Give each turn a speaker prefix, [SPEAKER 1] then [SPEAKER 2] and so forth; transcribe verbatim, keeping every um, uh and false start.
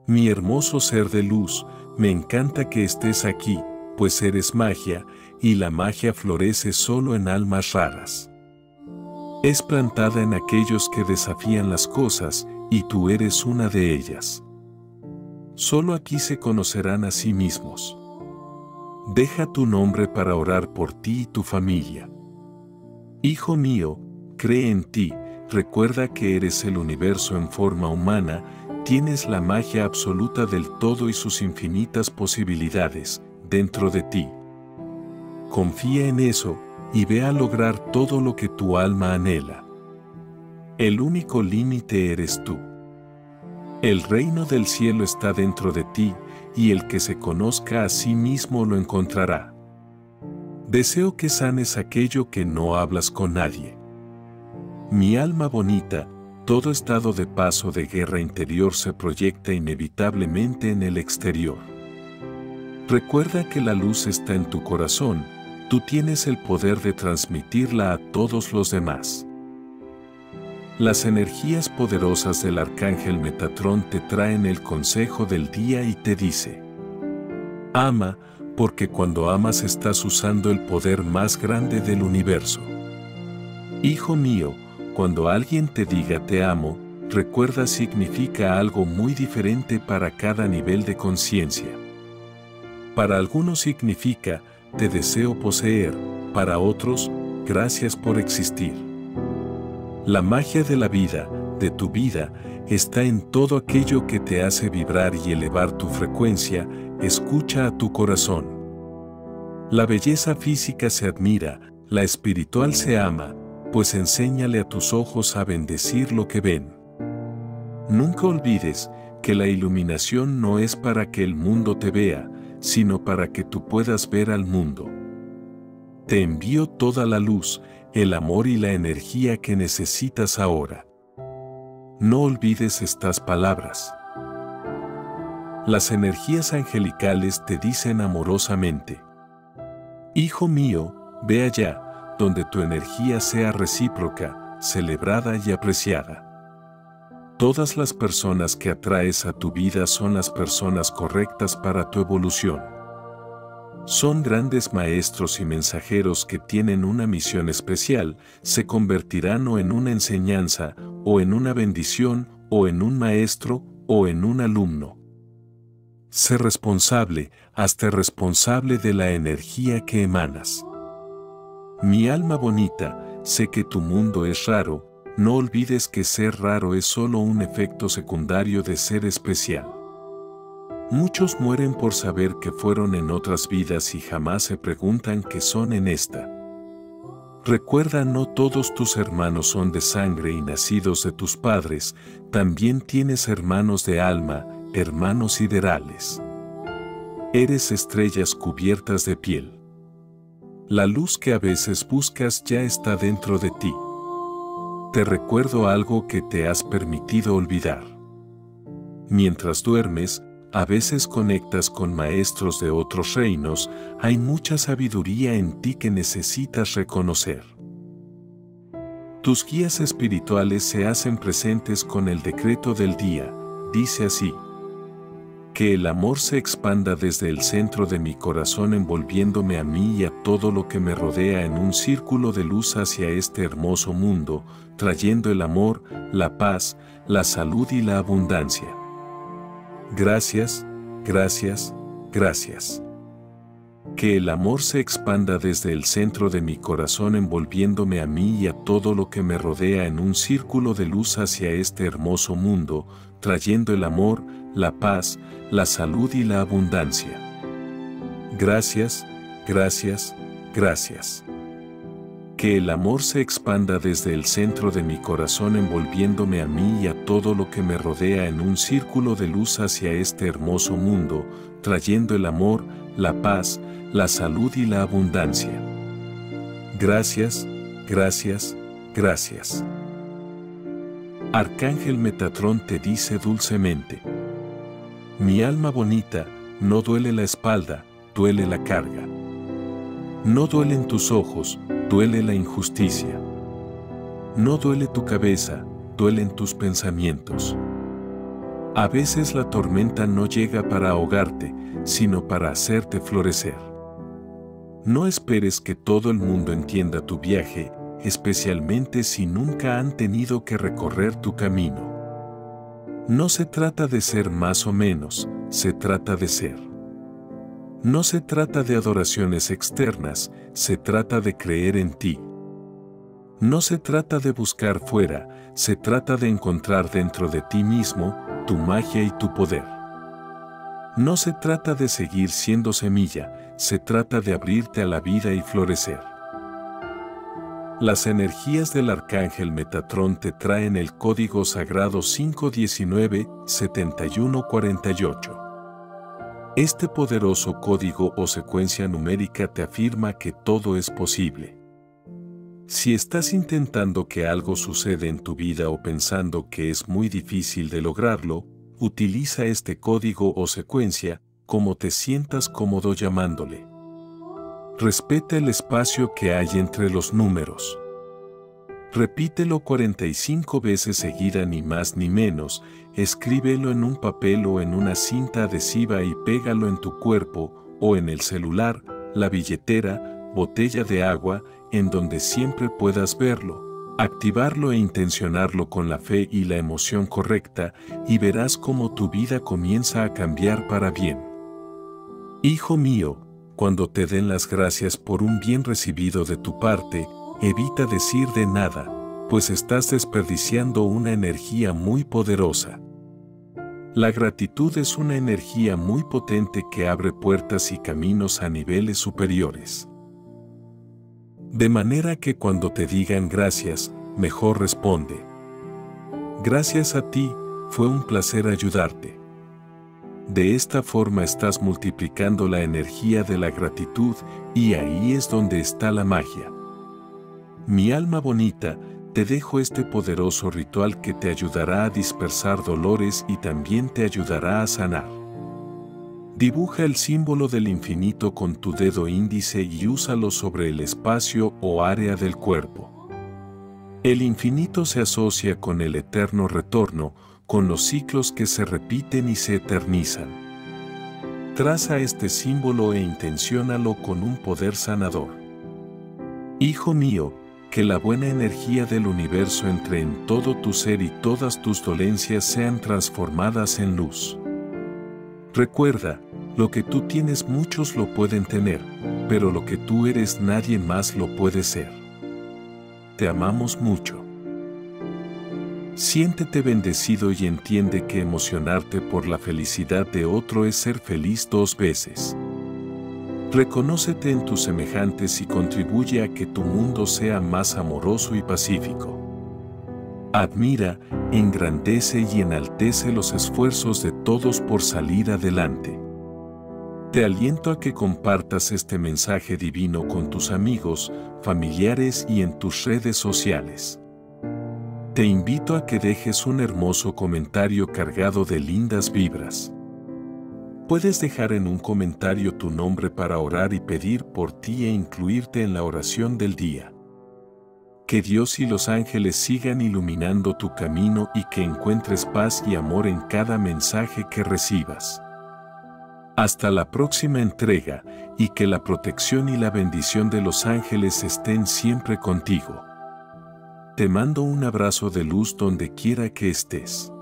[SPEAKER 1] Mi hermoso ser de luz, me encanta que estés aquí, pues eres magia, y la magia florece solo en almas raras. Es plantada en aquellos que desafían las cosas, y tú eres una de ellas. Solo aquí se conocerán a sí mismos. Deja tu nombre para orar por ti y tu familia. Hijo mío, cree en ti, recuerda que eres el universo en forma humana, tienes la magia absoluta del todo y sus infinitas posibilidades dentro de ti. Confía en eso y ve a lograr todo lo que tu alma anhela. El único límite eres tú. El reino del cielo está dentro de ti, y el que se conozca a sí mismo lo encontrará. Deseo que sanes aquello que no hablas con nadie. Mi alma bonita, todo estado de paz o de guerra interior se proyecta inevitablemente en el exterior. Recuerda que la luz está en tu corazón, tú tienes el poder de transmitirla a todos los demás. Las energías poderosas del arcángel Metatrón te traen el consejo del día y te dice: ama, porque cuando amas estás usando el poder más grande del universo. Hijo mío, cuando alguien te diga te amo, recuerda significa algo muy diferente para cada nivel de conciencia. Para algunos significa te deseo poseer, para otros, gracias por existir. La magia de la vida, de tu vida, está en todo aquello que te hace vibrar y elevar tu frecuencia. Escucha a tu corazón. La belleza física se admira, la espiritual se ama, pues enséñale a tus ojos a bendecir lo que ven. Nunca olvides que la iluminación no es para que el mundo te vea, sino para que tú puedas ver al mundo. Te envío toda la luz, el amor y la energía que necesitas ahora. No olvides estas palabras. Las energías angelicales te dicen amorosamente: hijo mío, ve allá, donde tu energía sea recíproca, celebrada y apreciada. Todas las personas que atraes a tu vida son las personas correctas para tu evolución. Son grandes maestros y mensajeros que tienen una misión especial, se convertirán o en una enseñanza, o en una bendición, o en un maestro, o en un alumno. Sé responsable, hazte responsable de la energía que emanas. Mi alma bonita, sé que tu mundo es raro, no olvides que ser raro es solo un efecto secundario de ser especial. Muchos mueren por saber que fueron en otras vidas y jamás se preguntan qué son en esta. Recuerda, no todos tus hermanos son de sangre y nacidos de tus padres, también tienes hermanos de alma, hermanos siderales. Eres estrellas cubiertas de piel. La luz que a veces buscas ya está dentro de ti. Te recuerdo algo que te has permitido olvidar. Mientras duermes, a veces conectas con maestros de otros reinos, hay mucha sabiduría en ti que necesitas reconocer. Tus guías espirituales se hacen presentes con el decreto del día, dice así: que el amor se expanda desde el centro de mi corazón envolviéndome a mí y a todo lo que me rodea en un círculo de luz hacia este hermoso mundo, trayendo el amor, la paz, la salud y la abundancia. Gracias, gracias, gracias. Que el amor se expanda desde el centro de mi corazón envolviéndome a mí y a todo lo que me rodea en un círculo de luz hacia este hermoso mundo, trayendo el amor, la paz, la salud y la abundancia. Gracias, gracias, gracias. Que el amor se expanda desde el centro de mi corazón envolviéndome a mí y a todo lo que me rodea en un círculo de luz hacia este hermoso mundo, trayendo el amor, la paz, la salud y la abundancia. Gracias, gracias, gracias. Arcángel Metatrón te dice dulcemente: mi alma bonita, no duele la espalda, duele la carga. No duelen tus ojos, duele la injusticia. No duele tu cabeza, duelen tus pensamientos. A veces la tormenta no llega para ahogarte, sino para hacerte florecer. No esperes que todo el mundo entienda tu viaje, especialmente si nunca han tenido que recorrer tu camino. No se trata de ser más o menos, se trata de ser. No se trata de adoraciones externas, se trata de creer en ti. No se trata de buscar fuera, se trata de encontrar dentro de ti mismo tu magia y tu poder. No se trata de seguir siendo semilla, se trata de abrirte a la vida y florecer. Las energías del Arcángel Metatrón te traen el código sagrado cinco diecinueve setenta y uno cuarenta y ocho. Este poderoso código o secuencia numérica te afirma que todo es posible. Si estás intentando que algo suceda en tu vida o pensando que es muy difícil de lograrlo, utiliza este código o secuencia como te sientas cómodo llamándole. Respeta el espacio que hay entre los números. Repítelo cuarenta y cinco veces seguida, ni más ni menos. Escríbelo en un papel o en una cinta adhesiva y pégalo en tu cuerpo o en el celular, la billetera, botella de agua, en donde siempre puedas verlo. Activarlo e intencionarlo con la fe y la emoción correcta y verás cómo tu vida comienza a cambiar para bien. Hijo mío, cuando te den las gracias por un bien recibido de tu parte, evita decir de nada, pues estás desperdiciando una energía muy poderosa. La gratitud es una energía muy potente que abre puertas y caminos a niveles superiores. De manera que cuando te digan gracias, mejor responde: gracias a ti, fue un placer ayudarte. De esta forma estás multiplicando la energía de la gratitud y ahí es donde está la magia. Mi alma bonita, te dejo este poderoso ritual que te ayudará a dispersar dolores y también te ayudará a sanar. Dibuja el símbolo del infinito con tu dedo índice y úsalo sobre el espacio o área del cuerpo. El infinito se asocia con el eterno retorno, con los ciclos que se repiten y se eternizan. Traza este símbolo e intenciónalo con un poder sanador. Hijo mío, que la buena energía del universo entre en todo tu ser y todas tus dolencias sean transformadas en luz. Recuerda, lo que tú tienes muchos lo pueden tener, pero lo que tú eres nadie más lo puede ser. Te amamos mucho. Siéntete bendecido y entiende que emocionarte por la felicidad de otro es ser feliz dos veces. Reconócete en tus semejantes y contribuye a que tu mundo sea más amoroso y pacífico. Admira, engrandece y enaltece los esfuerzos de todos por salir adelante. Te aliento a que compartas este mensaje divino con tus amigos, familiares y en tus redes sociales. Te invito a que dejes un hermoso comentario cargado de lindas vibras. Puedes dejar en un comentario tu nombre para orar y pedir por ti e incluirte en la oración del día. Que Dios y los ángeles sigan iluminando tu camino y que encuentres paz y amor en cada mensaje que recibas. Hasta la próxima entrega y que la protección y la bendición de los ángeles estén siempre contigo. Te mando un abrazo de luz donde quiera que estés.